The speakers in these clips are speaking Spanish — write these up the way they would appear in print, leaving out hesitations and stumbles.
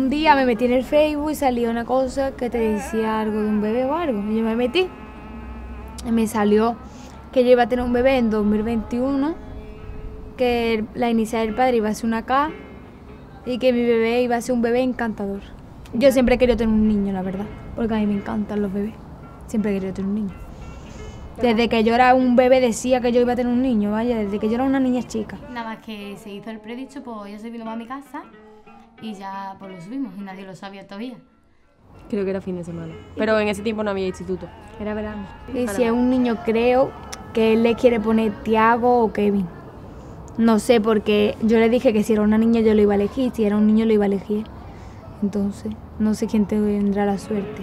un día me metí en el Facebook y salía una cosa que te decía algo de un bebé o algo. Y yo me metí y me salió que yo iba a tener un bebé en 2021, que la inicial del padre iba a ser una K y que mi bebé iba a ser un bebé encantador. Yo siempre he querido tener un niño, la verdad, porque a mí me encantan los bebés. Siempre he querido tener un niño. Desde que yo era un bebé decía que yo iba a tener un niño, vaya, desde que yo era una niña chica. Nada más que se hizo el predicho, pues yo se vino a mi casa y ya pues lo subimos y nadie lo sabía todavía. Creo que era fin de semana. Pero en ese tiempo no había instituto. Era verano. Y si es un niño, creo que él le quiere poner Tiago o Kevin. No sé, porque yo le dije que si era una niña yo lo iba a elegir, si era un niño lo iba a elegir. Entonces, no sé quién tendrá la suerte.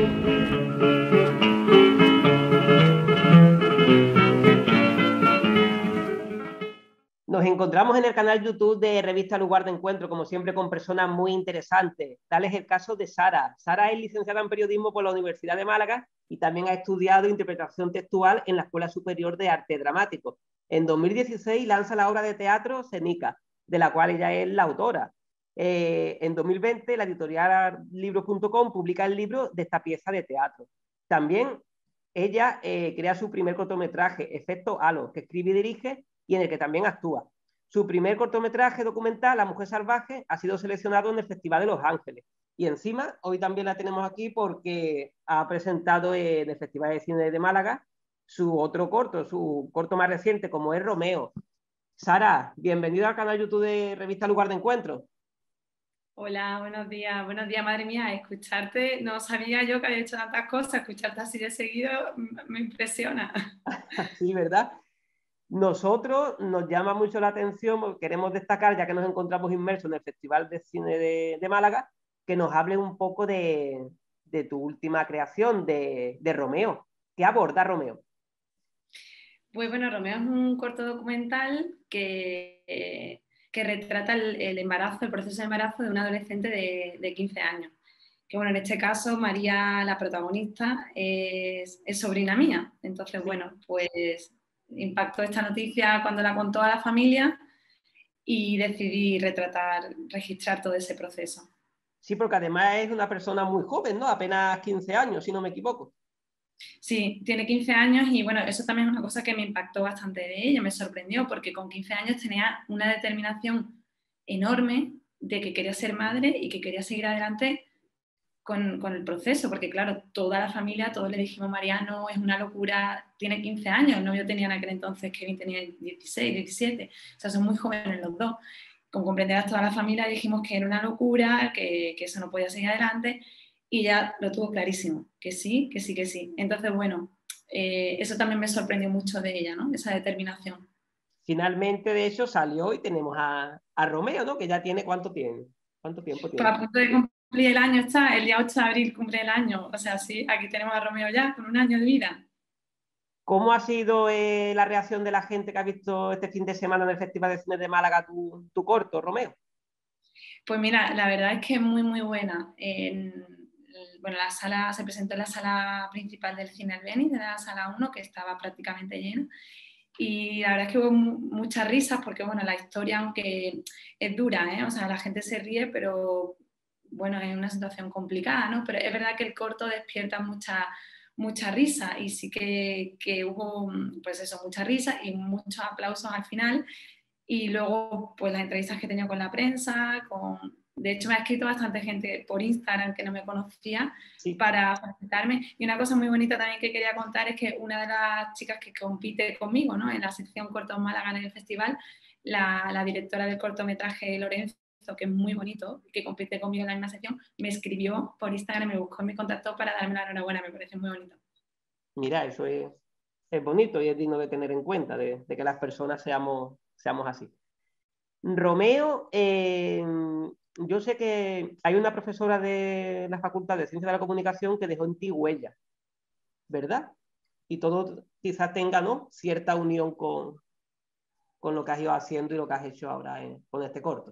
Nos encontramos en el canal YouTube de Revista Lugar de Encuentro, como siempre, con personas muy interesantes. Tal es el caso de Sara. Sara es licenciada en periodismo por la Universidad de Málaga y también ha estudiado interpretación textual en la Escuela Superior de Arte Dramático. En 2016 lanza la obra de teatro Cenica, de la cual ella es la autora. En 2020 la editorial libros.com publica el libro de esta pieza de teatro. También ella crea su primer cortometraje, Efecto Halo, que escribe y dirige y en el que también actúa. Su primer cortometraje documental, La mujer salvaje, ha sido seleccionado en el Festival de Los Ángeles. Y encima, hoy también la tenemos aquí porque ha presentado en el Festival de Cine de Málaga su corto más reciente, como es Romeo. Sara, bienvenida al canal YouTube de Revista Lugar de Encuentro. Hola, buenos días, madre mía, escucharte, no sabía yo que había hecho tantas cosas, escucharte así de seguido me impresiona. Sí, ¿verdad? Nosotros nos llama mucho la atención, queremos destacar, ya que nos encontramos inmersos en el Festival de Cine de Málaga, que nos hable un poco de tu última creación, de Romeo. ¿Qué aborda Romeo? Pues bueno, Romeo es un corto documental que retrata el embarazo, el proceso de embarazo de una adolescente de 15 años. Que bueno, en este caso María, la protagonista, es sobrina mía. Entonces, bueno, pues impactó esta noticia cuando la contó a la familia y decidí registrar todo ese proceso. Sí, porque además es una persona muy joven, ¿no? Apenas 15 años, si no me equivoco. Sí, tiene 15 años y bueno, eso también es una cosa que me impactó bastante de ella, me sorprendió porque con 15 años tenía una determinación enorme de que quería ser madre y que quería seguir adelante con el proceso, porque claro, toda la familia, todos le dijimos, Mariano, es una locura, tiene 15 años, el novio tenía en aquel entonces, Kevin tenía 16, 17, o sea, son muy jóvenes los dos. Con comprenderás toda la familia dijimos que era una locura, que eso no podía seguir adelante y ya lo tuvo clarísimo, que sí, que sí, que sí. Entonces, bueno, eso también me sorprendió mucho de ella, ¿no? Esa determinación. Finalmente, de hecho, salió y tenemos a Romeo, ¿no? Que ya tiene, ¿cuánto tiene? ¿Cuánto tiempo Pues tiene? a punto de cumplir el año está, el día 8 de abril cumple el año, o sea, sí, aquí tenemos a Romeo ya con un año de vida. ¿Cómo ha sido la reacción de la gente que ha visto este fin de semana en el Festival de Cine de Málaga tu corto, Romeo? Pues mira, la verdad es que es muy, muy buena. Bueno, la sala se presentó en la sala principal del Cine Albéniz, de la sala 1, que estaba prácticamente llena. Y la verdad es que hubo muchas risas porque, bueno, la historia, aunque es dura, ¿eh? O sea, la gente se ríe, pero, bueno, es una situación complicada, ¿no? Pero es verdad que el corto despierta mucha risa y sí que hubo, pues eso, mucha risa y muchos aplausos al final. Y luego, pues las entrevistas que he tenido con la prensa, de hecho me ha escrito bastante gente por Instagram que no me conocía Sí. para felicitarme. Y una cosa muy bonita también que quería contar es que una de las chicas que compite conmigo, ¿no? En la sección Cortos Málaga en el festival, la directora del cortometraje Lorenzo, que es muy bonito, que compite conmigo en la misma sección, me escribió por Instagram, me buscó y me contactó para darme la enhorabuena, me parece muy bonito. Mira, eso es bonito y es digno de tener en cuenta, de que las personas seamos así. Romeo, yo sé que hay una profesora de la Facultad de Ciencias de la Comunicación que dejó en ti huella, ¿verdad? Y todo quizás tenga, ¿no?, cierta unión con lo que has ido haciendo y lo que has hecho ahora con este corto.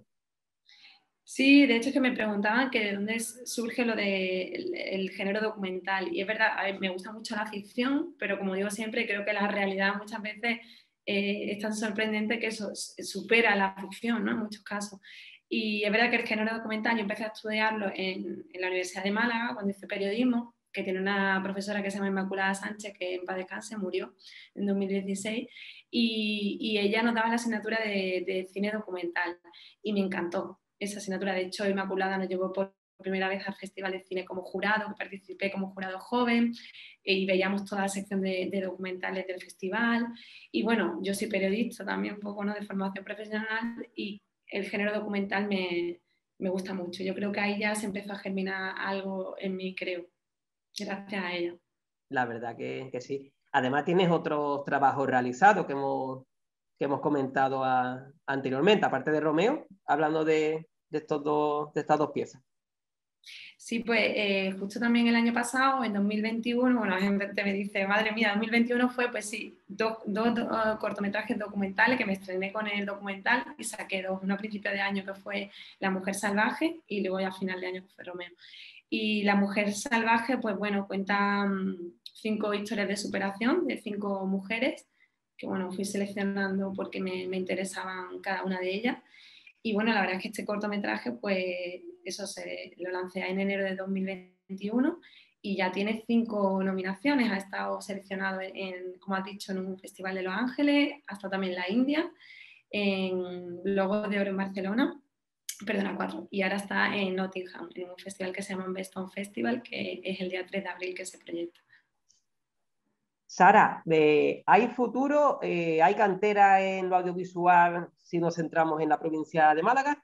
Sí, de hecho es que me preguntaban que de dónde surge lo del el género documental. Y es verdad, a ver, me gusta mucho la ficción, pero como digo siempre, creo que la realidad muchas veces es tan sorprendente que eso supera la ficción, ¿no? En muchos casos. Y es verdad que el género documental yo empecé a estudiarlo en la Universidad de Málaga cuando hice periodismo, que tiene una profesora que se llama Inmaculada Sánchez, que en paz descanse, murió en 2016, y ella nos daba la asignatura de cine documental y me encantó esa asignatura. De hecho, Inmaculada nos llevó por primera vez al Festival de Cine como jurado, que participé como jurado joven, y veíamos toda la sección de documentales del festival. Y bueno, yo soy periodista también, un poco, ¿no?, de formación profesional, y el género documental me gusta mucho. Yo creo que ahí ya se empezó a germinar algo en mí, creo, gracias a ella. La verdad que sí. Además tienes otros trabajos realizados que hemos comentado anteriormente, aparte de Romeo, hablando de estas dos piezas. Sí, pues justo también el año pasado, en 2021, bueno, la gente me dice, madre mía, 2021 fue, pues sí, dos cortometrajes documentales, que me estrené con el documental y saqué dos, uno a principio de año que fue La mujer salvaje y luego ya a final de año que fue Romeo. Y La mujer salvaje, pues bueno, cuenta 5 historias de superación de 5 mujeres, que bueno, fui seleccionando porque me interesaban cada una de ellas. Y bueno, la verdad es que este cortometraje, pues eso lo lancé en enero de 2021 y ya tiene 5 nominaciones. Ha estado seleccionado, como has dicho, en un festival de Los Ángeles, ha estado también en la India, en Globos de Oro en Barcelona, perdona, 4, y ahora está en Nottingham, en un festival que se llama Beston Festival, que es el día 3 de abril que se proyecta. Sara, ¿hay futuro? ¿Hay cantera en lo audiovisual si nos centramos en la provincia de Málaga?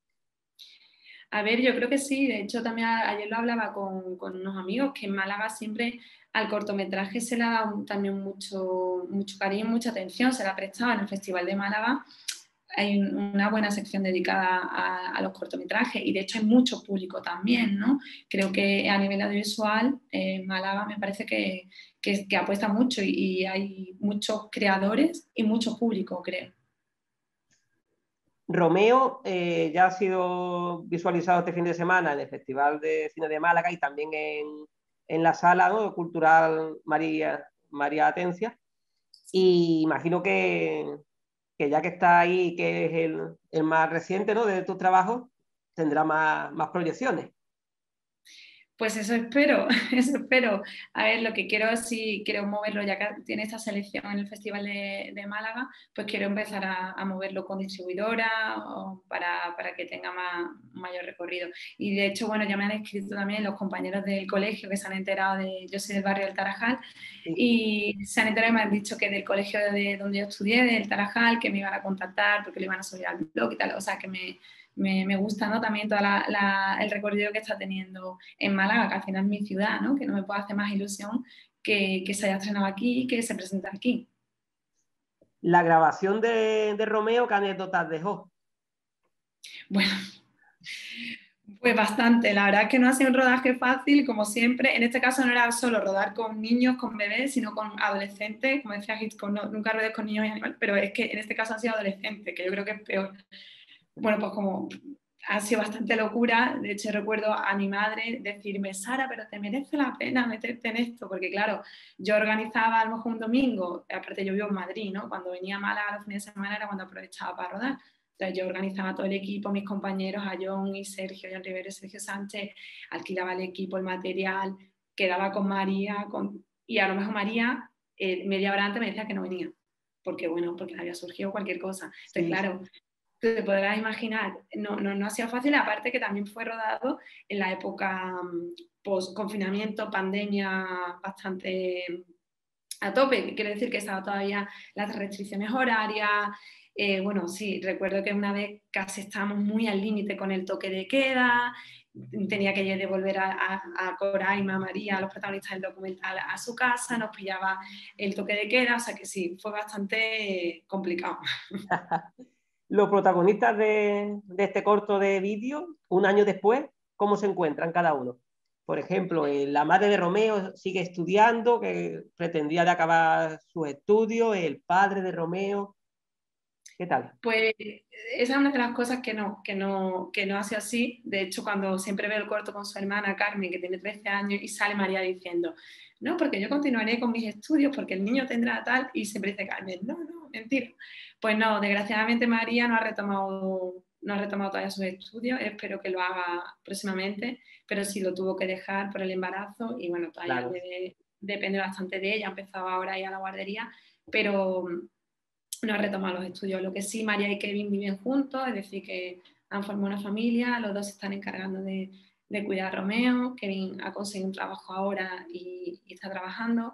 A ver, yo creo que sí. De hecho, también ayer lo hablaba con unos amigos, que en Málaga siempre al cortometraje se le ha dado también mucho cariño, mucha atención, se le ha prestado. En el Festival de Málaga hay una buena sección dedicada a los cortometrajes y de hecho hay mucho público también, ¿no? Creo que a nivel audiovisual Málaga me parece que apuesta mucho y hay muchos creadores y mucho público, creo. Romeo ya ha sido visualizado este fin de semana en el Festival de Cine de Málaga y también en la sala, ¿no?, cultural María Atencia. Y imagino que ya que está ahí, que es el más reciente, ¿no?, de tus trabajos, tendrá más proyecciones. Pues eso espero, eso espero. A ver, lo que quiero, si quiero moverlo, ya que tiene esta selección en el Festival de Málaga, pues quiero empezar a moverlo con distribuidora para que tenga mayor recorrido. Y de hecho, bueno, ya me han escrito también los compañeros del colegio que se han enterado yo soy del barrio del Tarajal, sí, y se han enterado y me han dicho que del colegio de donde yo estudié, del Tarajal, que me iban a contactar porque lo iban a subir al blog y tal. O sea, que me gusta, ¿no?, también todo el recorrido que está teniendo en Málaga, que al final es mi ciudad, ¿no?, que no me puede hacer más ilusión que se haya estrenado aquí y que se presente aquí. La grabación de Romeo, ¿qué anécdotas dejó? Bueno, pues bastante. La verdad es que no ha sido un rodaje fácil, como siempre. En este caso no era solo rodar con niños, con bebés, sino con adolescentes. Como decía Hitchcock, nunca rodé con niños y animales, pero es que en este caso han sido adolescentes, que yo creo que es peor. Bueno, pues como ha sido bastante locura. De hecho, recuerdo a mi madre decirme, Sara, pero te merece la pena meterte en esto, porque claro, yo organizaba a lo mejor un domingo, aparte yo vivo en Madrid, ¿no? Cuando venía a Málaga los fines de semana era cuando aprovechaba para rodar. Entonces yo organizaba todo el equipo, mis compañeros, a John y Sergio, John Rivero y Sergio Sánchez, alquilaba el equipo, el material, quedaba con María, y a lo mejor María media hora antes me decía que no venía, porque bueno, porque le había surgido cualquier cosa. Entonces, sí, claro, te podrás imaginar, no ha sido fácil, aparte que también fue rodado en la época post-confinamiento, pandemia bastante a tope, quiere decir que estaban todavía las restricciones horarias. Bueno, sí, recuerdo que una vez casi estábamos muy al límite con el toque de queda, tenía que devolver a Coraima, a María, a los protagonistas del documental a su casa, nos pillaba el toque de queda, o sea que sí, fue bastante complicado. Los protagonistas de este corto de vídeo, un año después, ¿cómo se encuentran cada uno? Por ejemplo, la madre de Romeo sigue estudiando, que pretendía de acabar sus estudios, el padre de Romeo, ¿qué tal? Pues esa es una de las cosas que no ha sido así. De hecho, cuando siempre veo el corto con su hermana Carmen, que tiene 13 años, y sale María diciendo, no, porque yo continuaré con mis estudios, porque el niño tendrá tal, y siempre dice Carmen, no, mentira. Pues no, desgraciadamente María no ha retomado no ha retomado todavía sus estudios, espero que lo haga próximamente, pero sí lo tuvo que dejar por el embarazo y bueno, todavía Claro. depende bastante de ella, ha empezado ahora a ir a la guardería, pero no ha retomado los estudios. Lo que sí, María y Kevin viven juntos, es decir, que han formado una familia, los dos se están encargando de cuidar a Romeo, Kevin ha conseguido un trabajo ahora y está trabajando.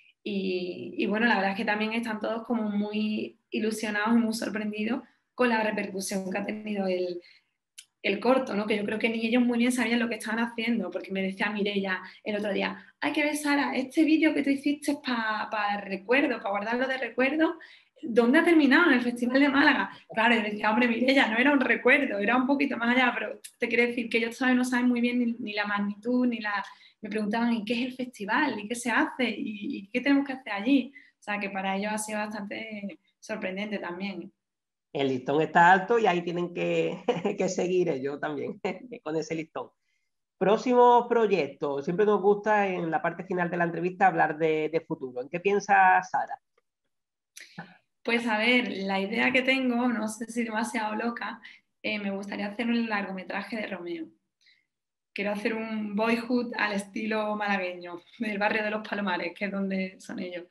Y bueno, la verdad es que también están todos como muy ilusionados y muy sorprendidos con la repercusión que ha tenido el corto, ¿no? Que yo creo que ni ellos muy bien sabían lo que estaban haciendo, porque me decía Mireia el otro día, hay que ver, Sara, este vídeo que tú hiciste para recuerdo, para guardarlo de recuerdo, ¿dónde ha terminado? En el Festival de Málaga. Claro, yo decía, hombre, Mireia, no era un recuerdo, era un poquito más allá, pero te quiero decir que ellos todavía no saben muy bien ni la magnitud, ni la... Me preguntaban, ¿y qué es el festival? ¿Y qué se hace? ¿Y qué tenemos que hacer allí? O sea, que para ellos ha sido bastante sorprendente también. El listón está alto y ahí tienen que, que seguir ellos también con ese listón. Próximos proyectos. Siempre nos gusta en la parte final de la entrevista hablar de futuro. ¿En qué piensa Sara? Pues a ver, la idea que tengo, no sé si demasiado loca, me gustaría hacer un largometraje de Romeo. Quiero hacer un boyhood al estilo malagueño, del barrio de los Palomares, que es donde son ellos.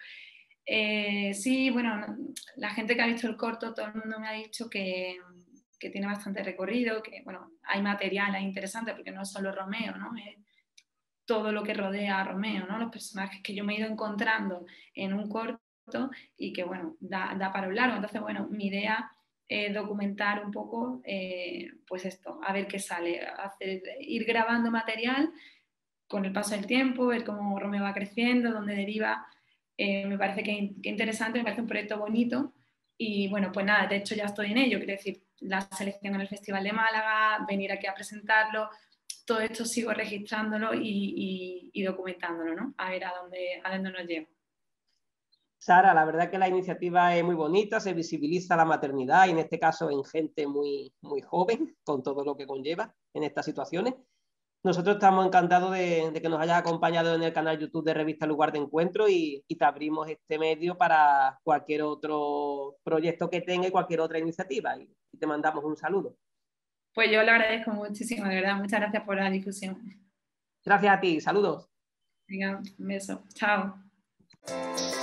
Sí, bueno, la gente que ha visto el corto, todo el mundo me ha dicho que tiene bastante recorrido, que bueno, hay material ahí interesante, porque no es solo Romeo, ¿no? Es todo lo que rodea a Romeo, ¿no? Los personajes que yo me he ido encontrando en un corto y que, bueno, da para un largo. Entonces, bueno, mi idea es documentar un poco, pues esto, a ver qué sale, ir grabando material con el paso del tiempo, ver cómo Romeo va creciendo, dónde deriva. Me parece que interesante, me parece un proyecto bonito y bueno, pues nada, de hecho ya estoy en ello, quiero decir, la selección en el Festival de Málaga, venir aquí a presentarlo, todo esto sigo registrándolo y documentándolo, ¿no? A ver a dónde nos lleva. Sara, la verdad que la iniciativa es muy bonita, se visibiliza la maternidad y en este caso en gente muy, muy joven, con todo lo que conlleva en estas situaciones. Nosotros estamos encantados de que nos hayas acompañado en el canal YouTube de Revista Lugar de Encuentro y te abrimos este medio para cualquier otro proyecto que tenga y cualquier otra iniciativa. Y te mandamos un saludo. Pues yo le agradezco muchísimo, de verdad. Muchas gracias por la difusión. Gracias a ti, saludos. Venga, un beso. Chao.